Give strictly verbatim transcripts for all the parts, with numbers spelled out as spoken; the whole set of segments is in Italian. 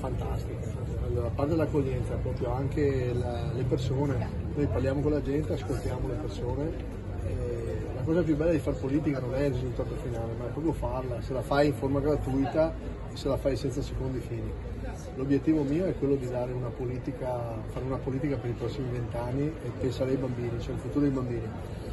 fantastica. Allora, a parte l'accoglienza, proprio anche la, le persone, noi parliamo con la gente, ascoltiamo le persone. E la cosa più bella di fare politica non è il risultato finale, ma è proprio farla, se la fai in forma gratuita e se la fai senza secondi fini. L'obiettivo mio è quello di dare una politica, fare una politica per i prossimi vent'anni e pensare ai bambini, cioè il futuro dei bambini.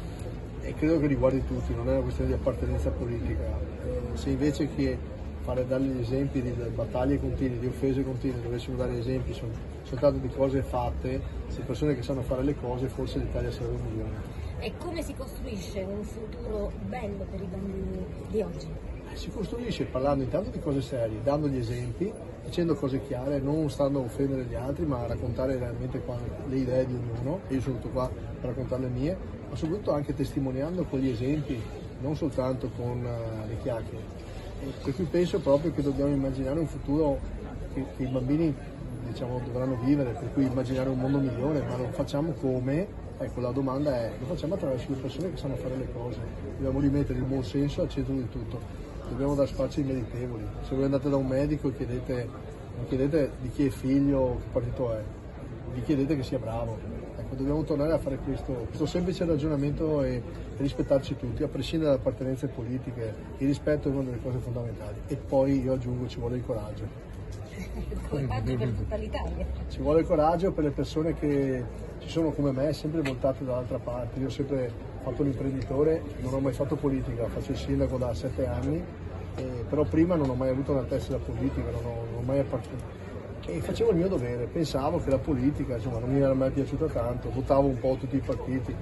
E credo che riguardi tutti, non è una questione di appartenenza politica. Eh, se invece che fare dare gli esempi di battaglie continue, di offese continue, dovessimo dare esempi sol- soltanto di cose fatte, di persone che sanno fare le cose, forse l'Italia sarebbe un milione. E come si costruisce un futuro bello per i bambini di oggi? Eh, si costruisce parlando intanto di cose serie, dando gli esempi, dicendo cose chiare, non stando a offendere gli altri, ma a raccontare realmente qua le idee di ognuno. Io sono venuto qua per raccontare le mie, ma soprattutto anche testimoniando con gli esempi, non soltanto con uh, le chiacchiere. E per cui penso proprio che dobbiamo immaginare un futuro che, che i bambini, diciamo, dovranno vivere, per cui immaginare un mondo migliore, ma lo facciamo come? Ecco, la domanda è, lo facciamo attraverso le persone che sanno fare le cose, dobbiamo rimettere il buon senso al centro di tutto, dobbiamo dare spazio ai meritevoli. Se voi andate da un medico e chiedete, non chiedete di chi è figlio, che partito è, vi chiedete che sia bravo. Ecco, dobbiamo tornare a fare questo, questo semplice ragionamento e rispettarci tutti, a prescindere dalle appartenenze politiche. Il rispetto è una delle cose fondamentali e poi io aggiungo ci vuole il coraggio. Coraggio per tutta l'Italia. Ci vuole il coraggio per le persone che ci sono come me, sempre voltate dall'altra parte. Io ho sempre fatto l'imprenditore, non ho mai fatto politica, faccio il sindaco da sette anni, eh, però prima non ho mai avuto una tessera politica, non ho, non ho mai appartenuto. E facevo il mio dovere, pensavo che la politica insomma, non mi era mai piaciuta tanto, votavo un po' tutti i partiti.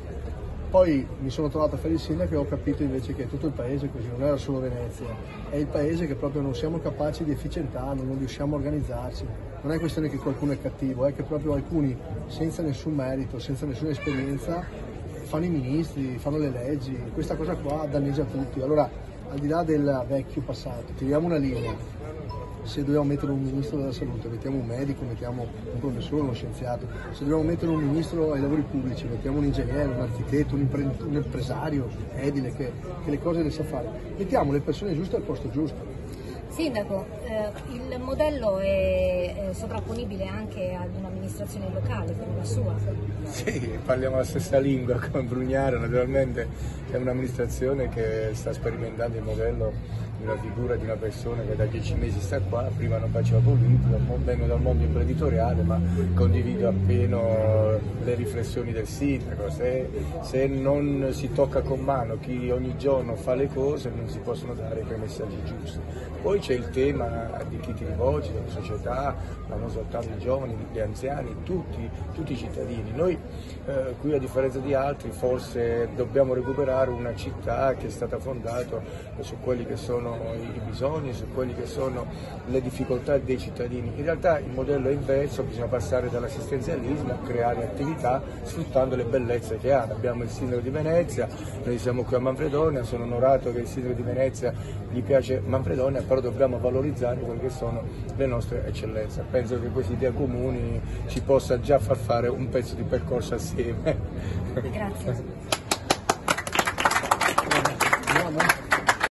Poi mi sono trovato a fare il sindaco e ho capito invece che tutto il paese è così, non era solo Venezia, è il paese che proprio non siamo capaci di efficientarlo, non riusciamo a organizzarci. Non è questione che qualcuno è cattivo, è che proprio alcuni senza nessun merito, senza nessuna esperienza, fanno i ministri, fanno le leggi, questa cosa qua danneggia tutti. Allora, al di là del vecchio passato, tiriamo una linea. Se dobbiamo mettere un ministro della salute, mettiamo un medico, mettiamo un professore, uno scienziato. Se dobbiamo mettere un ministro ai lavori pubblici, mettiamo un ingegnere, un architetto, un, impre- un impresario edile che, che le cose le sa fare. Mettiamo le persone giuste al posto giusto. Sindaco, eh, il modello è, è sovrapponibile anche ad un'amministrazione locale come la sua? Sì, parliamo la stessa lingua come Brugnaro, naturalmente è un'amministrazione che sta sperimentando il modello di una figura di una persona che da dieci mesi sta qua, prima non faceva politica, vengo dal mondo imprenditoriale, ma condivido appieno le riflessioni del sindaco. Se, se non si tocca con mano chi ogni giorno fa le cose non si possono dare quei messaggi giusti. Poi c'è il tema di chi ti rivolgi, della società, ma non soltanto i giovani, gli anziani, tutti, tutti i cittadini. Noi eh, qui a differenza di altri forse dobbiamo recuperare una città che è stata fondata su quelli che sono i bisogni, su quelli che sono le difficoltà dei cittadini. In realtà il modello è inverso, bisogna passare dall'assistenzialismo a creare attività sfruttando le bellezze che ha. Abbiamo il sindaco di Venezia, noi siamo qui a Manfredonia, sono onorato che il sindaco di Venezia gli piace Manfredonia, però dobbiamo valorizzare quelle che sono le nostre eccellenze. Penso che questa idea comuni ci possa già far fare un pezzo di percorso assieme. Grazie.